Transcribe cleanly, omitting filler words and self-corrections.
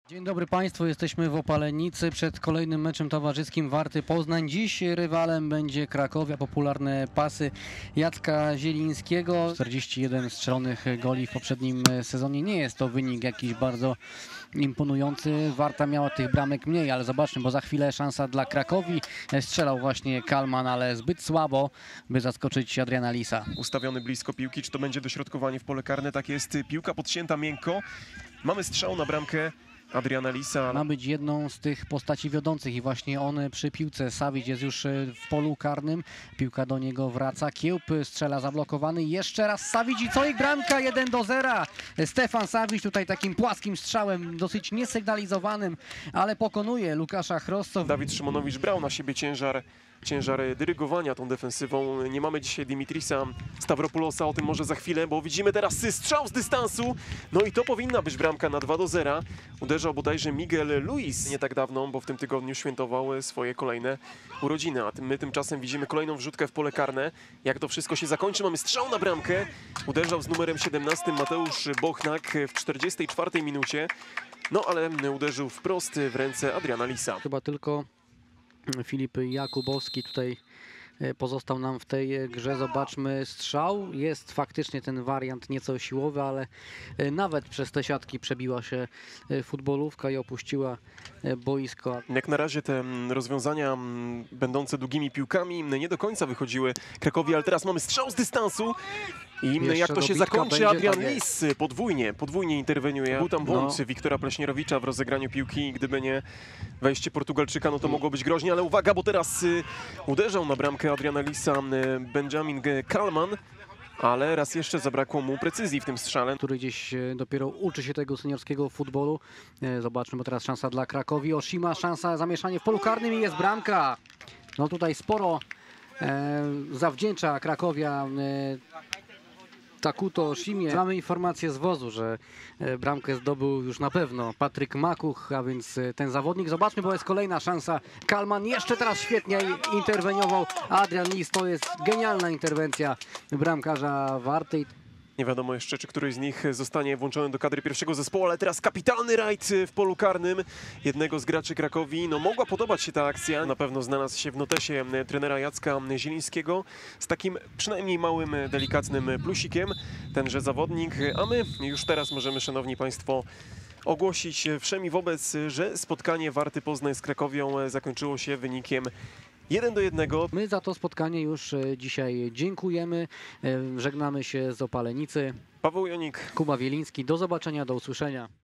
Dzień dobry Państwu, jesteśmy w Opalenicy przed kolejnym meczem towarzyskim Warty Poznań. Dziś rywalem będzie Krakowia, popularne pasy Jacka Zielińskiego. 41 strzelonych goli w poprzednim sezonie. Nie jest to wynik jakiś bardzo imponujący. Warta miała tych bramek mniej, ale zobaczmy, bo za chwilę szansa dla Krakowi. Strzelał właśnie Kalman, ale zbyt słabo, by zaskoczyć Adriana Lisa. Ustawiony blisko piłki, czy to będzie dośrodkowanie w pole karne? Tak jest, piłka podcięta miękko. Mamy strzał na bramkę Adriana Lisa. Ma być jedną z tych postaci wiodących i właśnie on przy piłce. Savic jest już w polu karnym. Piłka do niego wraca. Kiełb strzela zablokowany. Jeszcze raz Savic i co ich bramka 1-0. Stefan Savic tutaj takim płaskim strzałem, dosyć niesygnalizowanym, ale pokonuje Łukasza Chrosco. Dawid Szymonowicz brał na siebie ciężar dyrygowania tą defensywą. Nie mamy dzisiaj Dimitrisa Stavropoulosa, o tym może za chwilę, bo widzimy teraz strzał z dystansu. No i to powinna być bramka na 2-0. Uderzał bodajże Miguel Luis nie tak dawno, bo w tym tygodniu świętował swoje kolejne urodziny. A my tymczasem widzimy kolejną wrzutkę w pole karne. Jak to wszystko się zakończy? Mamy strzał na bramkę. Uderzał z numerem 17 Mateusz Bochnak w 44 minucie. No ale uderzył wprost w ręce Adriana Lisa. Chyba tylko Filip Jakubowski tutaj pozostał nam w tej grze. Zobaczmy, strzał. Jest faktycznie ten wariant nieco siłowy, ale nawet przez te siatki przebiła się futbolówka i opuściła boisko. Jak na razie te rozwiązania będące długimi piłkami nie do końca wychodziły Krakowi, ale teraz mamy strzał z dystansu. I jak to się zakończy, Adrian Lis podwójnie interweniuje. Był tam błąd Wiktora Pleśnierowicza w rozegraniu piłki. Gdyby nie wejście Portugalczyka, no to mogło być groźnie, ale uwaga, bo teraz uderzał na bramkę Adriana Lisa Benjamin Kalman, ale raz jeszcze zabrakło mu precyzji w tym strzale. Który gdzieś dopiero uczy się tego seniorskiego futbolu. Zobaczmy, bo teraz szansa dla Krakowi. Oshima, szansa, zamieszanie w polu karnym i jest bramka. No tutaj sporo zawdzięcza Krakowia Takuto Oshimie. Mamy informację z wozu, że bramkę zdobył już na pewno Patryk Makuch, a więc ten zawodnik. Zobaczmy, bo jest kolejna szansa. Kalman jeszcze teraz świetnie interweniował. Adrian Lis, to jest genialna interwencja bramkarza Warty. Nie wiadomo jeszcze, czy któryś z nich zostanie włączony do kadry pierwszego zespołu, ale teraz kapitalny rajd w polu karnym jednego z graczy Krakowi. No mogła podobać się ta akcja. Na pewno znalazł się w notesie trenera Jacka Zielińskiego z takim przynajmniej małym, delikatnym plusikiem tenże zawodnik. A my już teraz możemy, szanowni państwo, ogłosić wszemi wobec, że spotkanie Warty Poznań z Krakowią zakończyło się wynikiem 1-1. My za to spotkanie już dzisiaj dziękujemy. Żegnamy się z Opalenicy. Paweł Jonik, Kuba Wieliński. Do zobaczenia, do usłyszenia.